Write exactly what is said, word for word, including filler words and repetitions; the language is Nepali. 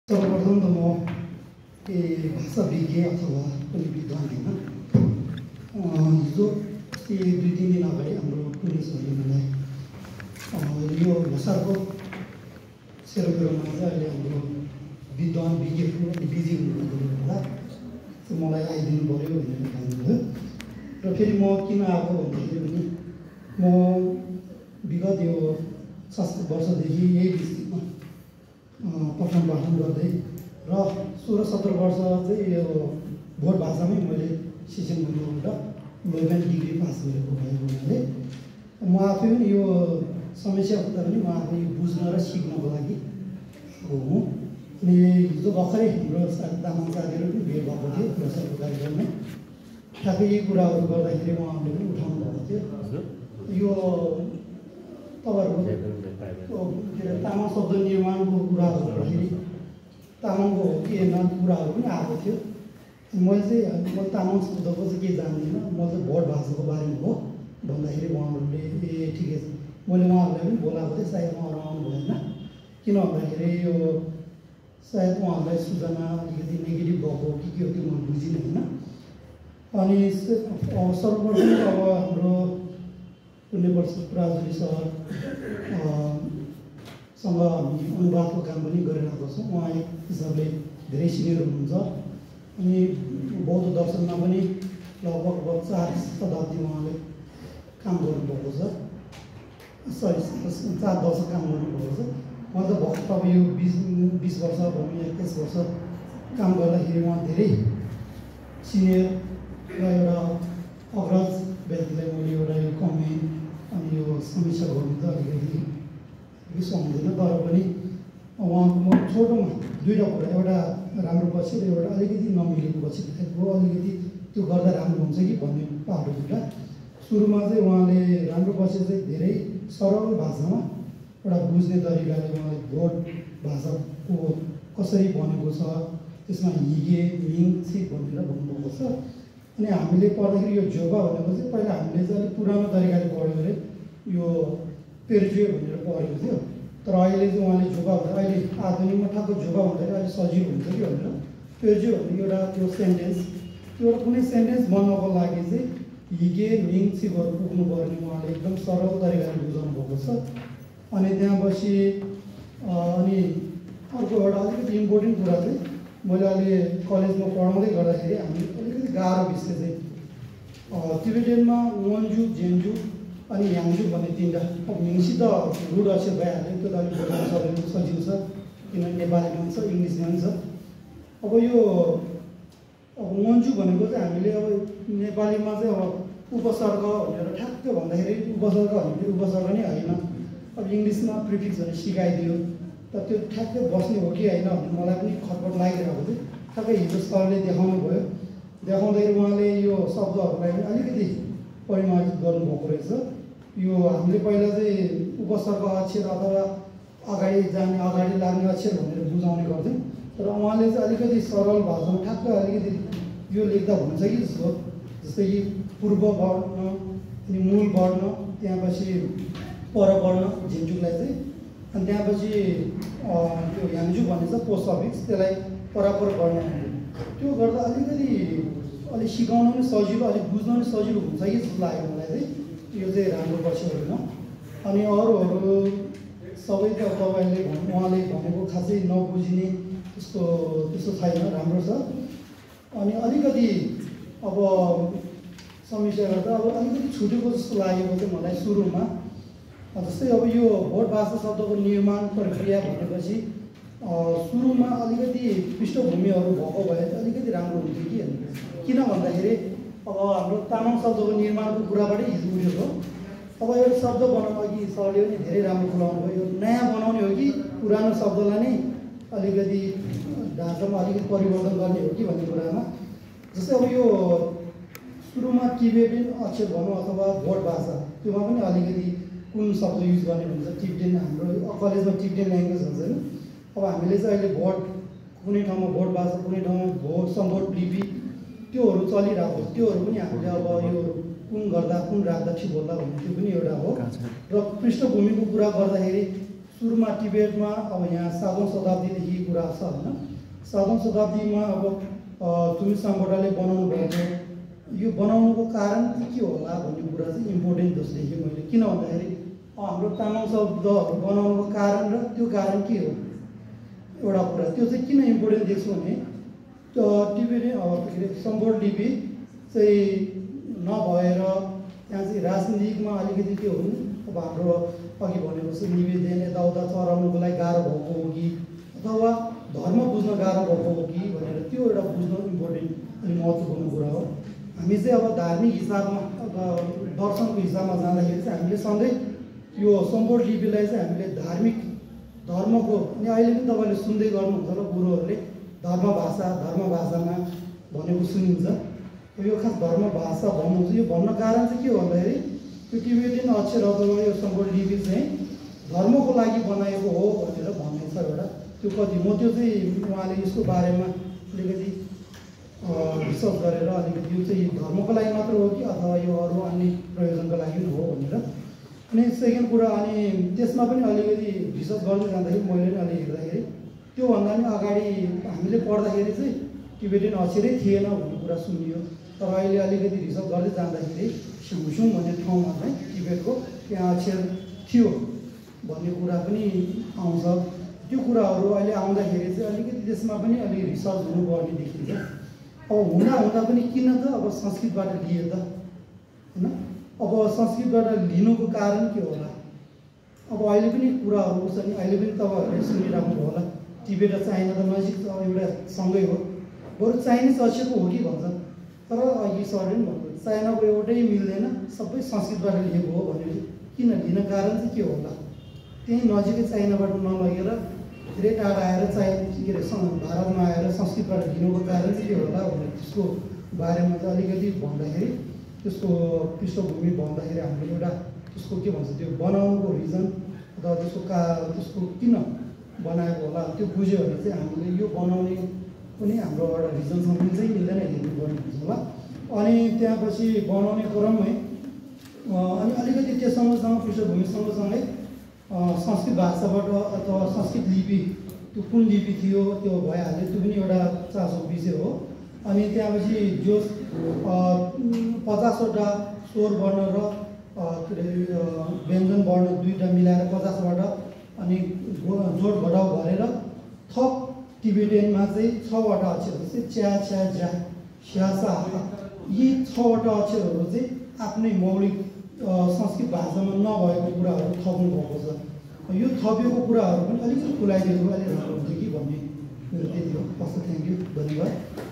सर्वप्रथम त म ए भाषा विज्ञ अथवा कुनै विद्वान होइन। हिजो ए दुई तिन दिन अगाडि हाम्रो पुलिसहरूले मलाई यो भाषाको सेरोफेरोमा चाहिँ अहिले हाम्रो विद्वान विज्ञको अलि बिजी हुनुभएको होला, मलाई आइदिनु पऱ्यो भनेर भन्नुभयो। र फेरि म किन आएको भन्दाखेरि पनि म विगत यो सात वर्षदेखि यही डिस्ट्रिक्टमा पठन पाठन गर्दै र सोह्र सत्र वर्ष चाहिँ यो भोट भाषामै मैले शिक्षण गुरुबाट इलेभेन डिग्री पास गरेको भएको हुनाले म आफै पनि यो समस्या हुँदा पनि म आफै बुझ्न र सिक्नको लागि हुँ। अनि हिजो भर्खरै हाम्रो तामाङ साथीहरू पनि भेट भएको थियो प्रसारको कार्यक्रममा, ठ्याक्कै यही कुराहरू गर्दाखेरि उहाँहरूले पनि उठाउनु भएको थियो। यो तपाईँहरूको तामाङ शब्द निर्माणको कुराहरू गर्दाखेरि तामाङको हो कि न कुराहरू पनि आएको थियो। मैले चाहिँ म तामाङ शब्दको चाहिँ के जान्दिनँ, म चाहिँ भोट भाषाको बारेमा हो भन्दाखेरि उहाँहरूले ए ठिकै छ। मैले उहाँहरूलाई पनि बोलाएको थिएँ, सायद उहाँहरू आउनु भएन, किन भन्दाखेरि यो सायद उहाँहरूलाई सूचना अलिकति नेगेटिभ भएको हो कि के हो कि म बुझिनँ होइन। अनि सर्वप्रथम अब हाम्रो पुण्यप्रसाद प्राजुली सर सँग हामी अनुवादको काम पनि गरिरहेको छौँ। उहाँ एक हिसाबले धेरै सिनियर हुनुहुन्छ अनि बौद्ध दर्शनमा पनि लगभग लगभग चार शताब्दी उहाँले काम गर्नुभएको छ, सरी चार दशक काम गर्नुभएको छ। उहाँ त भर्खर अब यो बिस बिस वर्ष भनौँ एक्काइस वर्ष काम गर्दाखेरि उहाँ धेरै सिनियर र एउटा अग्रज व्यक्तिलाई मैले एउटा यो कमेन्ट अनि यो समीक्षा गर्नु त अलिकति सुहाउँदैन, तर पनि उहाँको म छोटोमा दुईवटा कुरा, एउटा राम्रो पक्ष र एउटा अलिकति नमिलेको पक्ष देखाएको, अलिकति त्यो गर्दा राम्रो हुन्छ कि भन्ने पाटो दुईवटा। सुरुमा चाहिँ उहाँले राम्रो पक्ष चाहिँ धेरै सरल भाषामा एउटा बुझ्ने तरिकाले उहाँले भोट भाषाको कसरी बनेको छ त्यसमा हिगे मिङ सिप भनेर भन्नुभएको छ। अनि हामीले पढ्दाखेरि यो जोगा भनेको चाहिँ पहिला हामीले चाहिँ अलिक पुरानो तरिकाले पढ्यो भने यो पेर्जुए भनेर पढेको थियो, तर अहिले चाहिँ उहाँले जोगा भन्दा अहिले आधुनिकमा ठ्याक्क जोगा भन्दाखेरि अलिक सजिलो हुन्छ कि भनेर पेर्जुए भन्ने एउटा त्यो सेन्टेन्स, त्यो एउटा कुनै सेन्टेन्स बन्नको लागि चाहिँ हिगे मिङ सिपहरू पुग्नुपर्ने उहाँले एकदम सरल तरिकाले बुझाउनु भएको छ। अनि त्यहाँपछि अनि अर्को एउटा अलिकति इम्पोर्टेन्ट कुरा चाहिँ मैले अहिले कलेजमा पढाउँदै गर्दाखेरि हामी अलिकति गाह्रो विषय चाहिँ तिब्बतीमा वन्जु जेन्जु अनि याङ्जु भन्ने तिनवटा, अब मिङ्सी त रुड अक्षर भइहाल्यो, त्यो त अलिक बोल्नु सजिलो सजिलो छ किनभने नेपालीमा पनि छ इङ्ग्लिसमा पनि छ। अब यो अब वन्जु भनेको चाहिँ हामीले अब नेपालीमा चाहिँ अब उपसर्ग भनेर ठ्याक्क भन्दाखेरि उपसर्ग भन्दाखेरि उपसर्ग नै होइन, अब इङ्ग्लिसमा प्रिफिक्स भनेर सिकाइदियो त त्यो ठ्याक्कै बस्ने हो कि होइन भन्ने मलाई पनि खटपट लागिरहेको थियो। ठ्याक्कै हिजो सरले देखाउनु भयो, देखाउँदाखेरि उहाँले यो शब्दहरूलाई पनि अलिकति परिमार्जित गर्नुभएको रहेछ। यो हामीले पहिला चाहिँ उपसर्ग अक्षर अथवा अगाडि जाने अगाडि लाग्ने अक्षर भनेर बुझाउने गर्थ्यौँ, तर उहाँले चाहिँ अलिकति सरल भाषामा ठ्याक्क अलिकति यो लेख्दा हुन्छ कि जस्तो, जस्तै कि पूर्व वर्ण अनि मूल वर्ण, त्यहाँपछि परवर्ण झिन्जुलाई चाहिँ, अनि त्यहाँपछि त्यो याङ्जु भन्ने छ पोस्ट अफिस, त्यसलाई परापर वर्ण त्यो गर्दा अलिकति अलिक सिकाउन पनि सजिलो अलिक बुझ्न पनि सजिलो हुन्छ कि जस्तो लाग्यो मलाई चाहिँ, यो चाहिँ राम्रो पक्ष होइन। अनि अरूहरू सबै त तपाईँले भन्नु उहाँले भनेको खासै नबुझिने त्यस्तो त्यस्तो छैन, राम्रो छ। अनि अलिकति अब समस्या गर्दा अब अलिकति छुटेको जस्तो लागेको चाहिँ मलाई सुरुमा, जस्तै अब यो भोट भाषा शब्दको निर्माण प्रक्रिया भनेपछि सुरुमा अलिकति पृष्ठभूमिहरू भएको भए चाहिँ अलिकति राम्रो हुन्थ्यो कि, किन भन्दाखेरि अब हाम्रो तामाङ शब्दको निर्माणको कुराबाटै हिजो उठेको। अब एउटा शब्द बनाउनु अघि सरले पनि धेरै राम्रो बोलाउनु भयो, यो नयाँ बनाउने हो कि पुरानो शब्दलाई नै अलिकति ढाँचामा अलिकति परिवर्तन गर्ने हो कि भन्ने कुरामा, जस्तै अब यो सुरुमा टिबेटन अक्षर भनौँ अथवा भोट भाषा त्योमा पनि अलिकति कुन शब्द युज गर्ने भन्छ, टिबेटन हाम्रो कलेजमा टिबेटन ल्याङ्ग्वेज हुन्छ होइन। अब हामीले चाहिँ अहिले भोट कुनै ठाउँमा भोट भाषा कुनै ठाउँमा भोट सम्भोट लिपि त्योहरू चलिरहेको, त्योहरू पनि हामीले अब यो कुन गर्दा कुन राख्दा ठिक होला भन्ने त्यो पनि एउटा हो। र पृष्ठभूमिको कुरा गर्दाखेरि सुरुमा टिबेटमा अब यहाँ सातौँ शताब्दीदेखि कुरा छ होइन। सातौँ शताब्दीमा अब तुमी साम्बोटाले बनाउनु भएको यो बनाउनुको कारण चाहिँ के होला भन्ने कुरा चाहिँ इम्पोर्टेन्ट जस्तो देखेँ मैले। किन भन्दाखेरि हाम्रो तामाङ शब्दहरू बनाउनुको कारण र त्यो कारण के हो एउटा कुरा त्यो चाहिँ किन इम्पोर्टेन्ट देख्छु भने त्यो टिबेटन के अरे सम्बोट लिपि चाहिँ नभएर त्यहाँ चाहिँ राजनीतिकमा अलिकति त्यो हुन्। अब हाम्रो अघि भनेको चाहिँ निवेदन यताउता चढाउनुको लागि गाह्रो भएको हो कि अथवा धर्म बुझ्न गाह्रो भएको हो कि भनेर त्यो एउटा बुझ्न इम्पोर्टेन्ट अनि महत्त्वपूर्ण कुरा हो। हामी चाहिँ अब धार्मिक हिसाबमा दर्शनको हिसाबमा जाँदाखेरि चाहिँ हामीले सधैँ यो सम्बोट लिपिलाई चाहिँ हामीले धार्मिक धर्मको अनि अहिले पनि तपाईँले सुन्दै गर्नुहुन्छ र गुरुहरूले धर्म भाषा धर्म भाषामा भनेको सुनिन्छ। यो खास धर्म भाषा भन्नुहुन्छ यो भन्न कारण चाहिँ के हो भन्दाखेरि त्यो टिबेटियन अक्षर अथवा यो सम्बोट लिपि चाहिँ धर्मको लागि बनाएको हो भनेर भन्ने छ एउटा। त्यो कति म त्यो चाहिँ उहाँले यसको बारेमा अलिकति रिसर्च गरेर अलिकति यो चाहिँ धर्मको लागि मात्र हो कि अथवा यो अरू अन्य प्रयोजनको लागि पनि हो भनेर। अनि सेकेन्ड कुरा अनि त्यसमा पनि अलिकति रिसर्च गर्दै जाँदाखेरि मैले पनि अलि हेर्दाखेरि त्योभन्दा पनि अगाडि हामीले पढ्दाखेरि चाहिँ टिबेटियन अक्षरै थिएन भन्ने कुरा सुनियो। तर अहिले अलिकति रिसर्च गर्दै जाँदाखेरि स्यामसुङ भन्ने ठाउँमा चाहिँ टिबेटको त्यहाँ अक्षर थियो भन्ने कुरा पनि आउँछ। त्यो कुराहरू अहिले आउँदाखेरि चाहिँ अलिकति त्यसमा पनि अलिक रिसर्च हुनुपर्ने देखिन्छ। अब हुँदा हुँदा पनि किन त अब संस्कृतबाट लियो त होइन। अब संस्कृतबाट लिनुको कारण के होला। अब अहिले पनि कुराहरू छ नि अहिले पनि तपाईँहरूले सुनिराख्नु होला टिबेट र चाइना त नजिक त एउटा सँगै हो। बरु चाइनिज अक्षरको हो कि भन्छ तर अघि सरले पनि भन्नु चाइनाको एउटै मिल्दैन सबै संस्कृतबाट लिएको हो भनेर किन लिन कारण चाहिँ के होला। त्यही नजिकै चाइनाबाट नलगेर धेरै टाढा आएर चाइना के अरे भारतमा आएर संस्कृतबाट लिनुको कारण चाहिँ के होला भनेर त्यसको बारेमा चाहिँ अलिकति भन्दाखेरि त्यसको पृष्ठभूमि भन्दाखेरि हामीले एउटा त्यसको के भन्छ त्यो बनाउनुको रिजन अथवा त्यसको का त्यसको किन बनाएको होला त्यो बुझ्यो भने चाहिँ हामीले यो बनाउने पनि हाम्रो एउटा रिजनसँग मिल्दै मिल्दैन हेर्नुपर्ने हुन्छ होला। अनि त्यहाँपछि बनाउने क्रममै अनि अलिकति त्यो सँगसँग पृष्ठभूमि सँगसँगै संस्कृत भाषाबाट अथवा संस्कृत लिपि त्यो कुन लिपि थियो त्यो भइहाल्यो त्यो पनि एउटा चासोको विषय हो। अनि त्यहाँपछि जो पचासवटा स्वर वर्ण र के अरे व्यञ्जन वर्ण दुईवटा मिलाएर पचासबाट अनि जोड घटाउ गरेर थप टिबेटियनमा चाहिँ छवटा अक्षरहरू चाहिँ च्या छ्या झ्या स्या सा यी छवटा अक्षरहरू चाहिँ आफ्नै मौलिक संस्कृत भाषामा नभएको कुराहरू थप्नु भएको छ। यो थपिएको कुराहरू पनि अलिकति खुलाइदिएको अलिक राम्रो हुन्थ्यो कि भन्ने मेरो त्यति हो। हस्, थ्याङ्क यू, धन्यवाद।